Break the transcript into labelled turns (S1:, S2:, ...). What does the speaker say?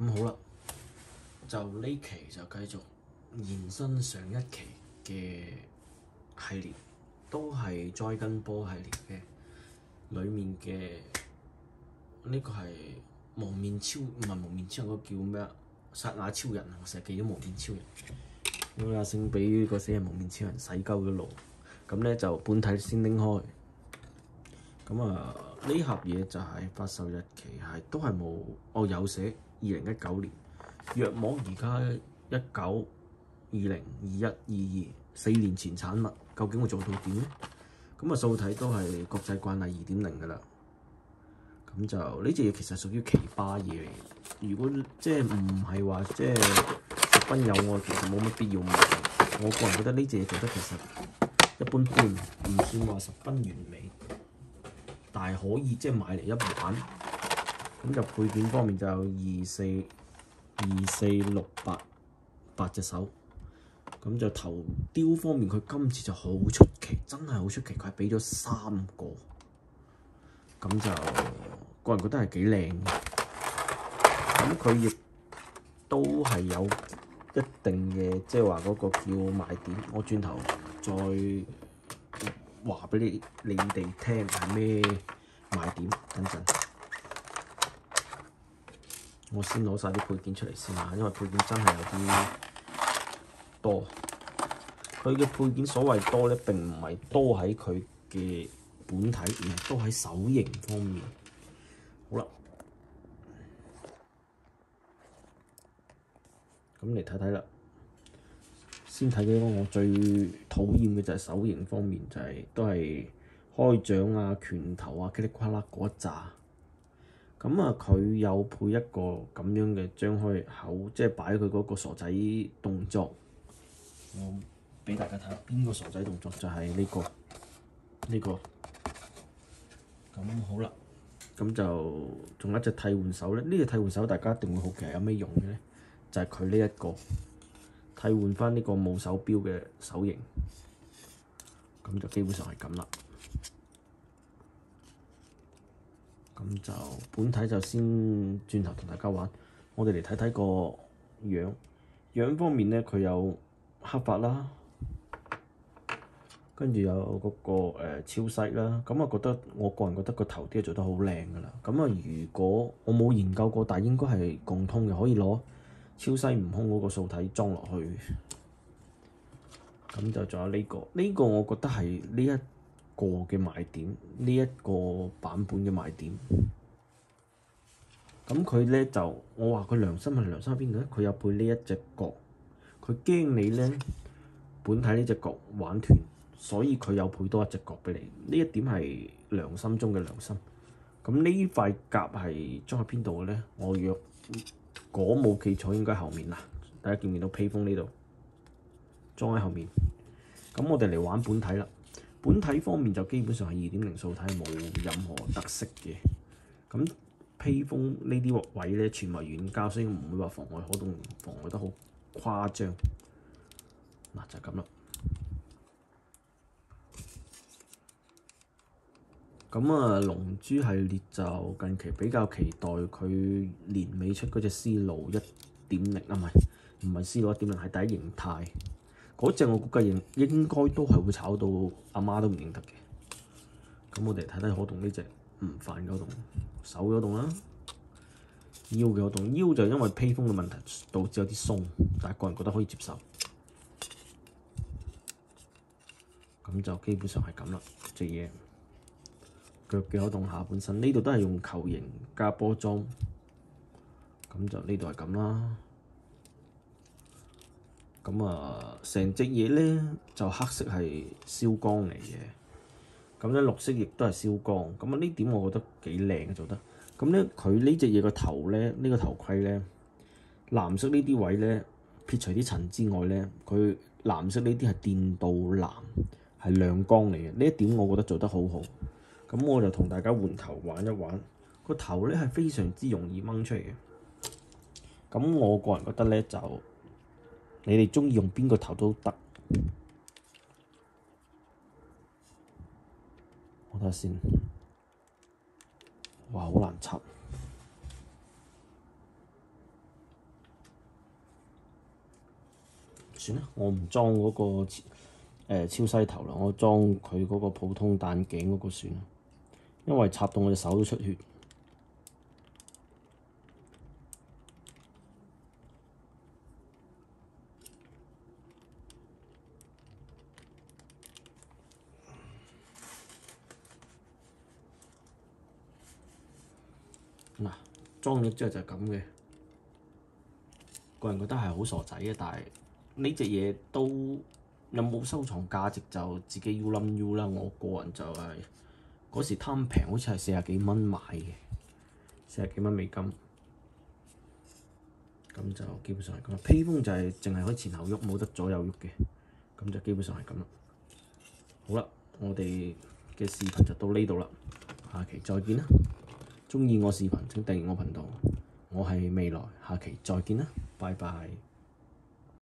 S1: 咁好啦，就呢期就繼續延伸上一期嘅系列，都係栽根波系列嘅，裡面嘅呢個係蒙面超，唔係蒙面超人，嗰個叫咩啊？薩亞超人，我成日記咗蒙面超人。咁阿星俾個死人蒙面超人洗鳩咗路，咁咧就本體先拎開。咁啊，呢盒嘢就係發售日期係都係冇，有寫2019年，約莫而家19、20、21、22 4年前產物，究竟會做到點咧？咁啊，數體都係國際慣例2.0㗎啦。咁就呢隻嘢其實屬於奇葩嘢嚟，如果即係唔係話即係十分有愛，其實冇乜必要買。我個人覺得呢隻嘢做得其實一般般，唔算話十分完美，但係可以即係買嚟一玩。咁就配件方面就有24、6、8隻手。咁就頭雕方面，佢今次就好出奇，真係好出奇，佢係俾咗3個。咁就個人覺得係幾靚嘅。咁佢亦都係有一定嘅，即係話嗰個叫賣點。我轉頭再話俾你哋聽係咩賣點。等陣，我先攞晒啲配件出嚟先啦，因為配件真係有啲多。佢嘅配件所謂多咧，並唔係多喺佢嘅本體，而係多喺手型方面。好啦，咁嚟睇睇啦。先睇嘅我最討厭嘅就係手型方面，就係都係開掌啊、拳頭啊、噼里啪啦嗰一紮。咁啊，佢有配一個咁樣嘅張開口，即係擺佢嗰個傻仔動作。我俾大家睇下邊個傻仔動作，就係呢個。咁好啦，咁就仲有一隻替換手咧。呢隻替換手大家一定會好奇係有咩用嘅咧？就係佢呢一個替換翻呢個冇手錶嘅手型，咁就基本上係咁啦。咁就本體就先轉頭同大家玩。我哋嚟睇睇個樣方面咧，佢有黑髮啦。跟住有嗰個超細啦，咁我個人覺得個頭啲做得好靚㗎啦。咁啊，如果我冇研究過，但係應該係共通嘅，可以攞超細悟空嗰個素體裝落去。咁就仲有呢個我覺得係呢一個嘅賣點，呢一個版本嘅賣點。咁佢咧就我話佢良心係良心喺邊度咧？佢有配呢一隻角，佢驚你咧本體呢隻角玩斷。所以佢有配多一隻角俾你，呢一點係良心中嘅良心。咁呢塊甲係裝喺邊度嘅咧？我若果冇記錯，應該後面啦。大家見唔見到披風呢度裝喺後面？咁我哋嚟玩本體啦。本體方面就基本上係2.0素體，冇任何特色嘅。咁披風呢啲位咧，全為軟膠，所以唔會話妨礙可動，妨礙得好誇張。嗱，就係咁啦。咁啊，龍珠系列就近期比較期待佢年尾出嗰隻思路1.0啊，唔係思路1.0，係第一形態嗰隻，我估計應該都係會炒到阿媽都唔認得嘅。咁我哋睇睇可動呢隻唔煩嗰動，手嗰動啦，腰嘅嗰動，腰就因為披風嘅問題導致有啲鬆，但係個人覺得可以接受。咁就基本上係咁啦，隻嘢。腳嘅可動下半身呢度都係用球形加波裝，咁就呢度係咁啦。咁啊，成隻嘢咧就黑色係燒光嚟嘅，咁咧綠色亦都係燒光。咁啊呢點我覺得幾靚嘅做得。咁咧佢呢隻嘢個頭咧，呢個頭盔咧藍色呢啲位咧，撇除啲塵之外咧，佢藍色呢啲係電鍍藍，係亮光嚟嘅。呢一點我覺得做得好好。咁我就同大家換頭玩一玩，個頭咧係非常之容易掹出嚟嘅。咁我個人覺得咧就，你哋鍾意用邊個頭都得。我睇下先，哇好難插。 算啦，我唔裝嗰個超西頭啦，我裝佢嗰個普通彈頸嗰個算啦，因為插到我隻手都出血。嗱，裝咗之後就係咁嘅，個人覺得係好傻仔嘅，但係呢隻嘢都有冇收藏價值就自己要諗要啦。我個人就係嗰時貪平，好似係40幾蚊買嘅，40幾蚊美金，咁就基本上係咁啦。披風就係淨係可以前後喐，冇得左右喐嘅，咁就基本上係咁啦。好啦，我哋嘅視頻就到呢度啦，下期再見啦！鍾意我視頻請訂閱我頻道，我係未來，下期再見啦，拜拜。